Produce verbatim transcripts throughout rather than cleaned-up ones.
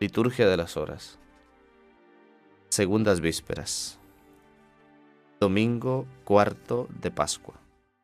Liturgia de las Horas. Segundas Vísperas. Domingo cuarto de Pascua.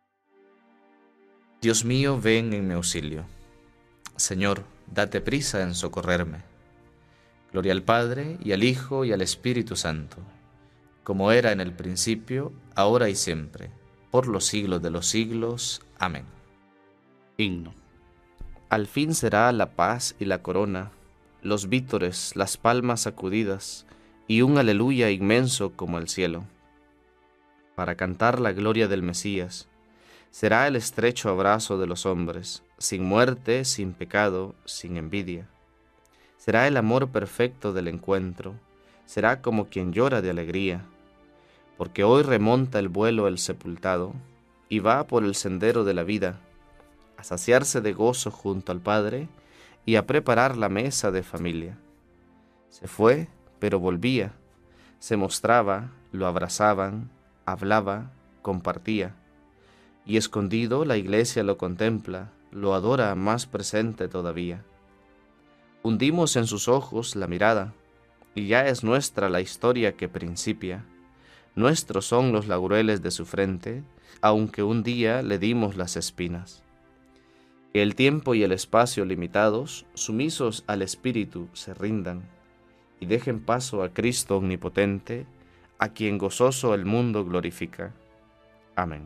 Dios mío, ven en mi auxilio. Señor, date prisa en socorrerme. Gloria al Padre, y al Hijo, y al Espíritu Santo, como era en el principio, ahora y siempre, por los siglos de los siglos. Amén. Himno. Al fin será la paz y la corona, los vítores, las palmas sacudidas, y un aleluya inmenso como el cielo. Para cantar la gloria del Mesías, será el estrecho abrazo de los hombres, sin muerte, sin pecado, sin envidia. Será el amor perfecto del encuentro, será como quien llora de alegría, porque hoy remonta el vuelo el sepultado, y va por el sendero de la vida, a saciarse de gozo junto al Padre, y a preparar la mesa de familia. Se fue, pero volvía, se mostraba, lo abrazaban, hablaba, compartía, y escondido la iglesia lo contempla, lo adora más presente todavía. Hundimos en sus ojos la mirada, y ya es nuestra la historia que principia. Nuestros son los laureles de su frente, aunque un día le dimos las espinas. Que el tiempo y el espacio limitados, sumisos al Espíritu, se rindan, y dejen paso a Cristo omnipotente, a quien gozoso el mundo glorifica. Amén.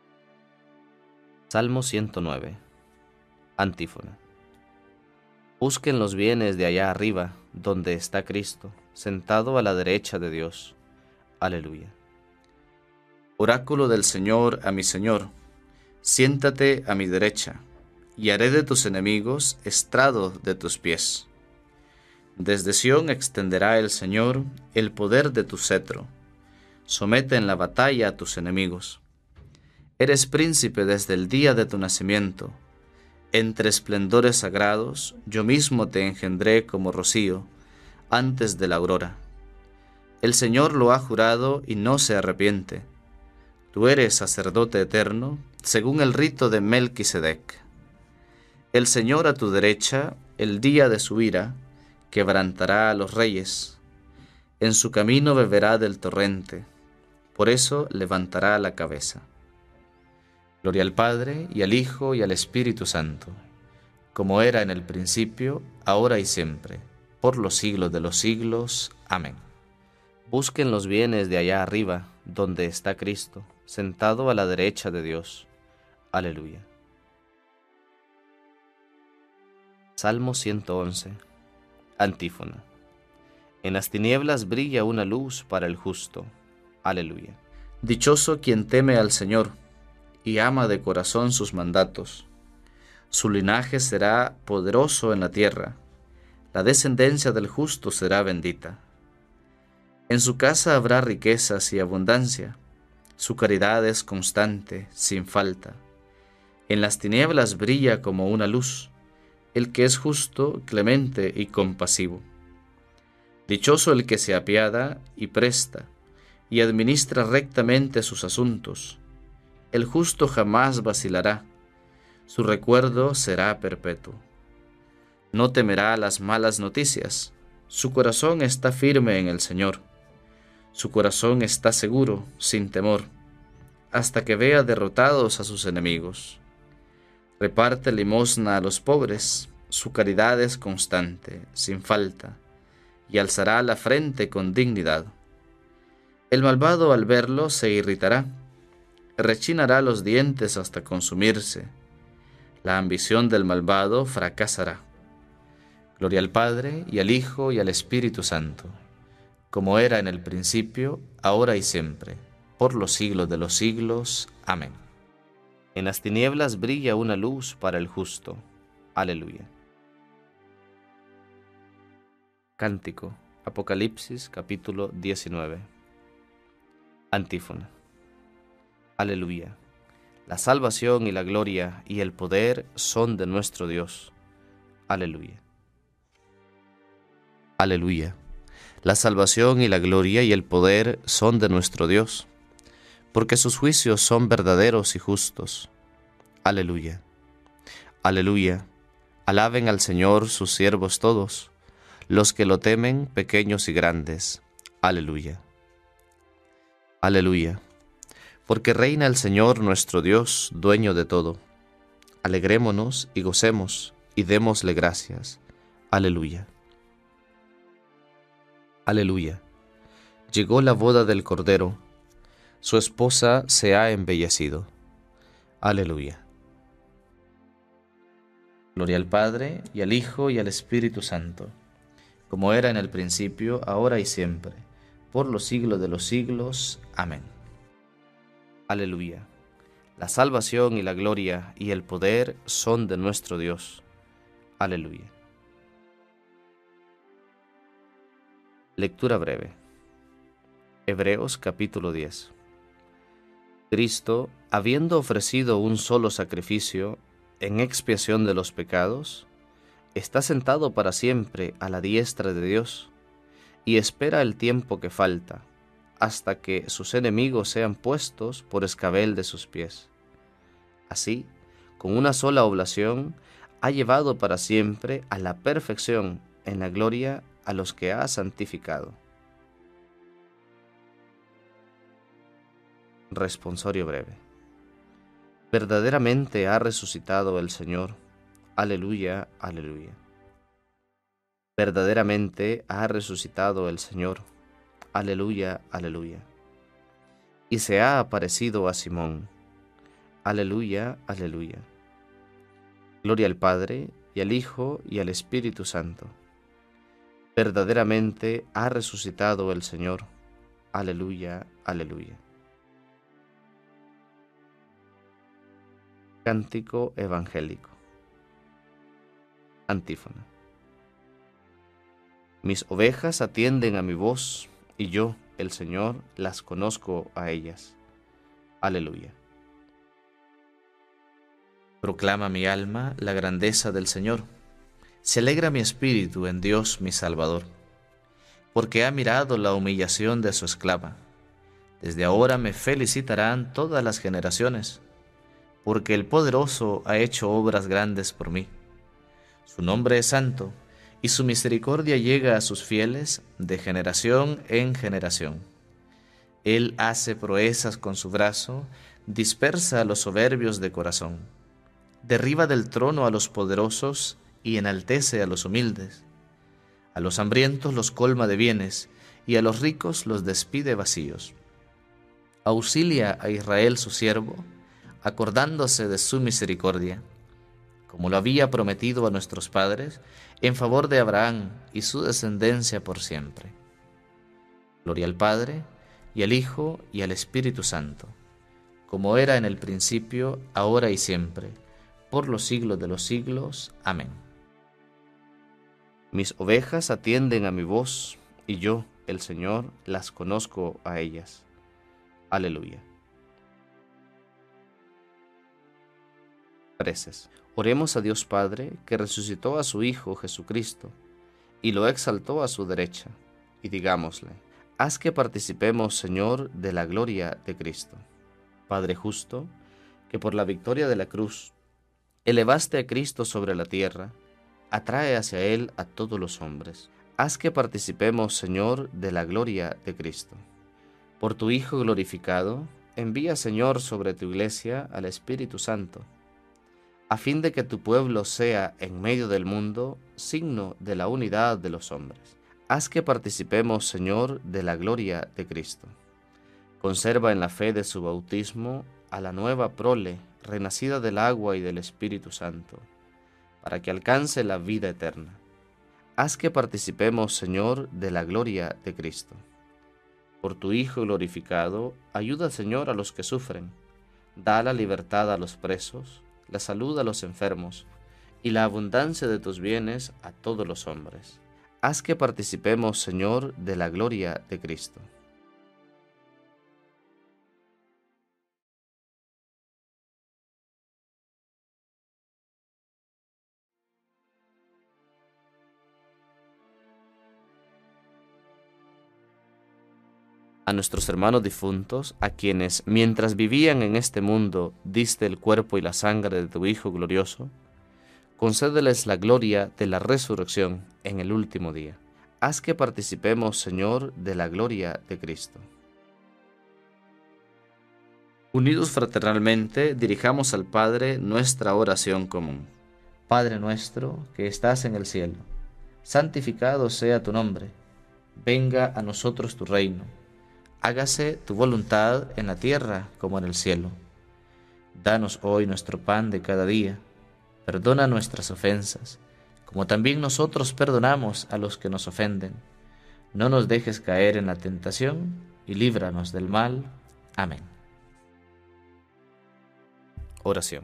Salmo ciento nueve. Antífona. Busquen los bienes de allá arriba, donde está Cristo, sentado a la derecha de Dios. Aleluya. Oráculo del Señor a mi Señor, siéntate a mi derecha, y haré de tus enemigos estrado de tus pies. Desde Sión extenderá el Señor el poder de tu cetro. Somete en la batalla a tus enemigos. Eres príncipe desde el día de tu nacimiento. Entre esplendores sagrados, yo mismo te engendré como rocío, antes de la aurora. El Señor lo ha jurado y no se arrepiente. Tú eres sacerdote eterno, según el rito de Melquisedec. El Señor a tu derecha, el día de su ira, quebrantará a los reyes. En su camino beberá del torrente, por eso levantará la cabeza. Gloria al Padre, y al Hijo, y al Espíritu Santo, como era en el principio, ahora y siempre, por los siglos de los siglos. Amén. Busquen los bienes de allá arriba, donde está Cristo, sentado a la derecha de Dios. Aleluya. Salmo ciento once. Antífona. En las tinieblas brilla una luz para el justo. Aleluya. Dichoso quien teme al Señor y ama de corazón sus mandatos. Su linaje será poderoso en la tierra. La descendencia del justo será bendita. En su casa habrá riquezas y abundancia. Su caridad es constante, sin falta. En las tinieblas brilla como una luz el que es justo, clemente y compasivo. Dichoso el que se apiada y presta, y administra rectamente sus asuntos. El justo jamás vacilará, su recuerdo será perpetuo. No temerá las malas noticias, su corazón está firme en el Señor. Su corazón está seguro, sin temor, hasta que vea derrotados a sus enemigos. Reparte limosna a los pobres, su caridad es constante, sin falta, y alzará la frente con dignidad. El malvado al verlo se irritará, rechinará los dientes hasta consumirse. La ambición del malvado fracasará. Gloria al Padre, y al Hijo, y al Espíritu Santo, como era en el principio, ahora y siempre, por los siglos de los siglos. Amén. En las tinieblas brilla una luz para el justo. Aleluya. Cántico. Apocalipsis, capítulo diecinueve. Antífona. Aleluya. La salvación y la gloria y el poder son de nuestro Dios. Aleluya. Aleluya. La salvación y la gloria y el poder son de nuestro Dios, porque sus juicios son verdaderos y justos. Aleluya. Aleluya. Alaben al Señor sus siervos todos, los que lo temen, pequeños y grandes. Aleluya. Aleluya. Porque reina el Señor nuestro Dios, dueño de todo. Alegrémonos y gocemos, y démosle gracias. Aleluya. Aleluya. Llegó la boda del Cordero, su esposa se ha embellecido. Aleluya. Gloria al Padre, y al Hijo, y al Espíritu Santo, como era en el principio, ahora y siempre, por los siglos de los siglos. Amén. Aleluya. La salvación y la gloria y el poder son de nuestro Dios. Aleluya. Lectura breve. Hebreos capítulo diez. Cristo, habiendo ofrecido un solo sacrificio en expiación de los pecados, está sentado para siempre a la diestra de Dios y espera el tiempo que falta, hasta que sus enemigos sean puestos por escabel de sus pies. Así, con una sola oblación, ha llevado para siempre a la perfección en la gloria a los que ha santificado. Responsorio breve. Verdaderamente ha resucitado el Señor. Aleluya, aleluya. Verdaderamente ha resucitado el Señor. Aleluya, aleluya. Y se ha aparecido a Simón. Aleluya, aleluya. Gloria al Padre, y al Hijo, y al Espíritu Santo. Verdaderamente ha resucitado el Señor. Aleluya, aleluya. Cántico evangélico. Antífona. Mis ovejas atienden a mi voz, y yo, el Señor, las conozco a ellas. Aleluya. Proclama mi alma la grandeza del Señor. Se alegra mi espíritu en Dios mi Salvador, porque ha mirado la humillación de su esclava. Desde ahora me felicitarán todas las generaciones, porque el Poderoso ha hecho obras grandes por mí. Su nombre es santo, y su misericordia llega a sus fieles de generación en generación. Él hace proezas con su brazo, dispersa a los soberbios de corazón. Derriba del trono a los poderosos y enaltece a los humildes. A los hambrientos los colma de bienes, y a los ricos los despide vacíos. Auxilia a Israel su siervo, acordándose de su misericordia, como lo había prometido a nuestros padres, en favor de Abraham y su descendencia por siempre. Gloria al Padre, y al Hijo, y al Espíritu Santo, como era en el principio, ahora y siempre, por los siglos de los siglos. Amén. Mis ovejas atienden a mi voz, y yo, el Señor, las conozco a ellas. Aleluya. Preces. Oremos a Dios Padre, que resucitó a su Hijo Jesucristo, y lo exaltó a su derecha, y digámosle: haz que participemos, Señor, de la gloria de Cristo. Padre justo, que por la victoria de la cruz elevaste a Cristo sobre la tierra, atrae hacia Él a todos los hombres. Haz que participemos, Señor, de la gloria de Cristo. Por tu Hijo glorificado, envía, Señor, sobre tu Iglesia al Espíritu Santo, a fin de que tu pueblo sea, en medio del mundo, signo de la unidad de los hombres. Haz que participemos, Señor, de la gloria de Cristo. Conserva en la fe de su bautismo a la nueva prole, renacida del agua y del Espíritu Santo, para que alcance la vida eterna. Haz que participemos, Señor, de la gloria de Cristo. Por tu Hijo glorificado, ayuda, Señor, a los que sufren. Da la libertad a los presos, la salud a los enfermos, y la abundancia de tus bienes a todos los hombres. Haz que participemos, Señor, de la gloria de Cristo. A nuestros hermanos difuntos, a quienes, mientras vivían en este mundo, diste el cuerpo y la sangre de tu Hijo glorioso, concédeles la gloria de la resurrección en el último día. Haz que participemos, Señor, de la gloria de Cristo. Unidos fraternalmente, dirijamos al Padre nuestra oración común. Padre nuestro, que estás en el cielo, santificado sea tu nombre. Venga a nosotros tu reino. Hágase tu voluntad en la tierra como en el cielo. Danos hoy nuestro pan de cada día. Perdona nuestras ofensas, como también nosotros perdonamos a los que nos ofenden. No nos dejes caer en la tentación y líbranos del mal. Amén. Oración.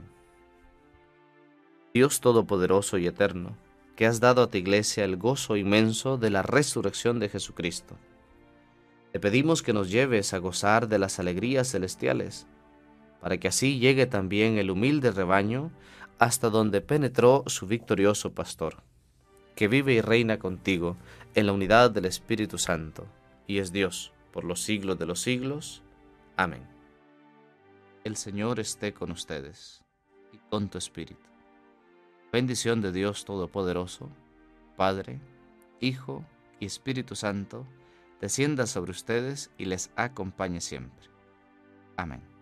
Dios Todopoderoso y Eterno, que has dado a tu Iglesia el gozo inmenso de la resurrección de Jesucristo, te pedimos que nos lleves a gozar de las alegrías celestiales, para que así llegue también el humilde rebaño hasta donde penetró su victorioso pastor, que vive y reina contigo en la unidad del Espíritu Santo, y es Dios por los siglos de los siglos. Amén. El Señor esté con ustedes y con tu espíritu. Bendición de Dios Todopoderoso, Padre, Hijo y Espíritu Santo, descienda sobre ustedes y les acompañe siempre. Amén.